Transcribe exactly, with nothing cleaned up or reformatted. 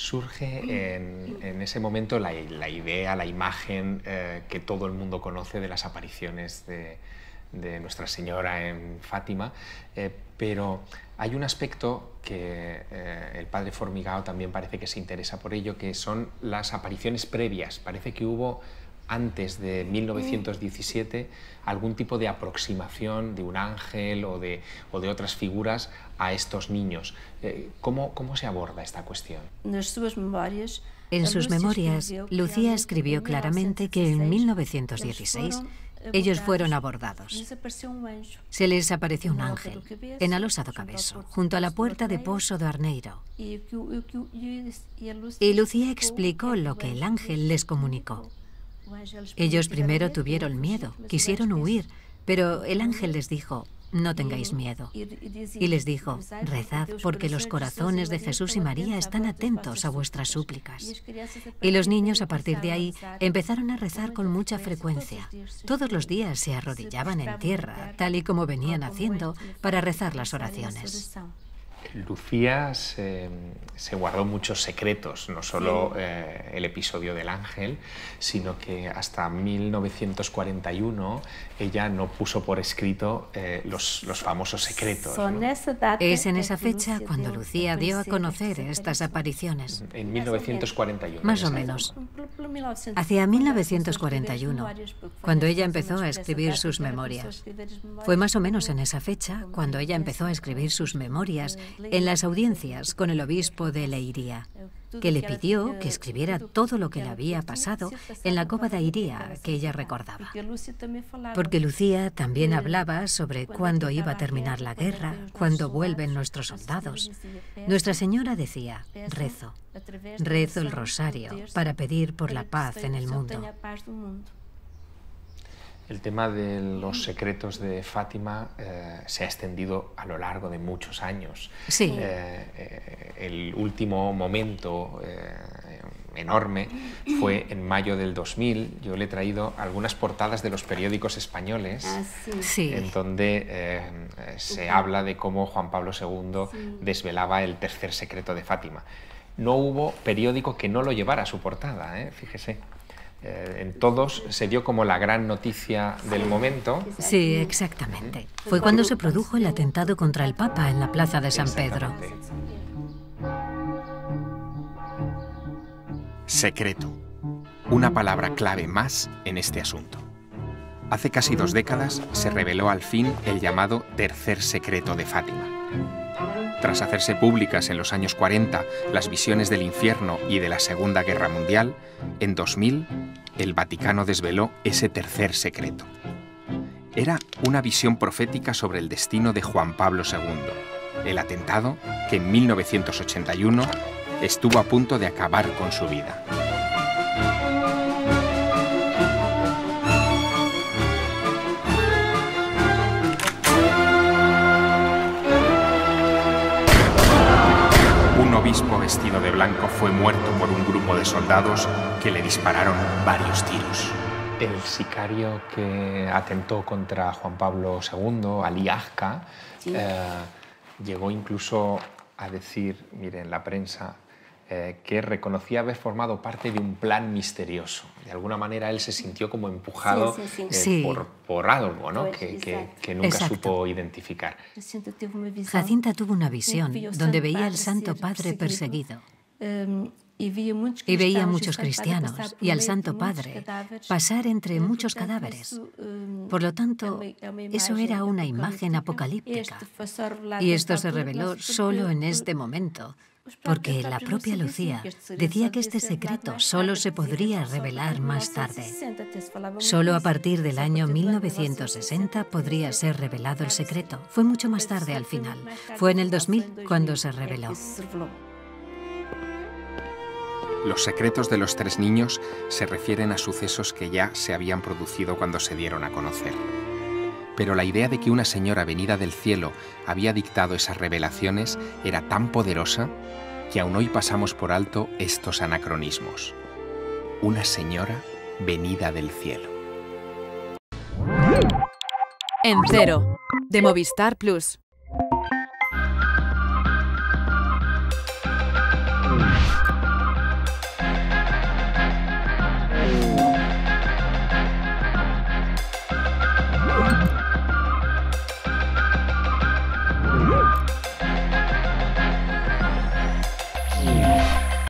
Surge en, en ese momento la, la idea, la imagen eh, que todo el mundo conoce de las apariciones de, de Nuestra Señora en Fátima, eh, pero hay un aspecto que eh, el padre Formigao también parece que se interesa por ello, que son las apariciones previas. Parece que hubo antes de mil novecientos diecisiete algún tipo de aproximación de un ángel o de, o de otras figuras a estos niños. Eh, ¿cómo, ¿Cómo se aborda esta cuestión? En sus memorias, Lucía escribió claramente que en mil novecientos dieciséis ellos fueron abordados. Se les apareció un ángel en Alosa do Cabezo, junto a la puerta de Pozo do Arneiro. Y Lucía explicó lo que el ángel les comunicó. Ellos primero tuvieron miedo, quisieron huir, pero el ángel les dijo: no tengáis miedo. Y les dijo: rezad, porque los corazones de Jesús y María están atentos a vuestras súplicas. Y los niños, a partir de ahí, empezaron a rezar con mucha frecuencia. Todos los días se arrodillaban en tierra, tal y como venían haciendo, para rezar las oraciones. Lucía se, se guardó muchos secretos, no solo eh, el episodio del ángel, sino que hasta mil novecientos cuarenta y uno ella no puso por escrito eh, los, los famosos secretos, ¿no? Es en esa fecha cuando Lucía dio a conocer estas apariciones. En mil novecientos cuarenta y uno. Más o menos. Hacia mil novecientos cuarenta y uno, cuando ella empezó a escribir sus memorias. Fue más o menos en esa fecha cuando ella empezó a escribir sus memorias en las audiencias con el obispo de Leiria, que le pidió que escribiera todo lo que le había pasado en la cova de Iría que ella recordaba. Porque Lucía también hablaba sobre cuándo iba a terminar la guerra, cuándo vuelven nuestros soldados. Nuestra Señora decía: rezo, rezo el rosario para pedir por la paz en el mundo. El tema de los secretos de Fátima eh, se ha extendido a lo largo de muchos años. Sí. Eh, eh, el último momento eh, enorme fue en mayo del dos mil. Yo le he traído algunas portadas de los periódicos españoles, sí. en donde eh, se habla de cómo Juan Pablo segundo desvelaba el tercer secreto de Fátima. No hubo periódico que no lo llevara a su portada, ¿eh? Fíjese. Eh, en todos se dio como la gran noticia del momento. Sí, exactamente. Fue cuando se produjo el atentado contra el Papa en la plaza de San Pedro. Secreto. Una palabra clave más en este asunto. Hace casi dos décadas se reveló al fin el llamado tercer secreto de Fátima. Tras hacerse públicas en los años cuarenta las visiones del infierno y de la Segunda Guerra Mundial, en dos mil el Vaticano desveló ese tercer secreto. Era una visión profética sobre el destino de Juan Pablo segundo, el atentado que en mil novecientos ochenta y uno estuvo a punto de acabar con su vida. Un obispo vestido de blanco fue muerto por un grupo de soldados que le dispararon varios tiros. El sicario que atentó contra Juan Pablo segundo, Ali Agca, sí. eh, llegó incluso a decir, mire, en la prensa, eh, que reconocía haber formado parte de un plan misterioso. De alguna manera él se sintió como empujado sí, sí, sí. Eh, Sí. Por, por algo, ¿no? que, que, que nunca Exacto. supo identificar. Jacinta tuvo una visión donde veía al Santo Padre perseguido. Y veía a muchos cristianos y al Santo Padre pasar entre muchos cadáveres. Por lo tanto, eso era una imagen apocalíptica. Y esto se reveló solo en este momento, porque la propia Lucía decía que este secreto solo se podría revelar más tarde. Solo a partir del año mil novecientos sesenta podría ser revelado el secreto. Fue mucho más tarde al final. Fue en el dos mil cuando se reveló. Los secretos de los tres niños se refieren a sucesos que ya se habían producido cuando se dieron a conocer. Pero la idea de que una señora venida del cielo había dictado esas revelaciones era tan poderosa que aún hoy pasamos por alto estos anacronismos. Una señora venida del cielo. En Cero, de Movistar Plus.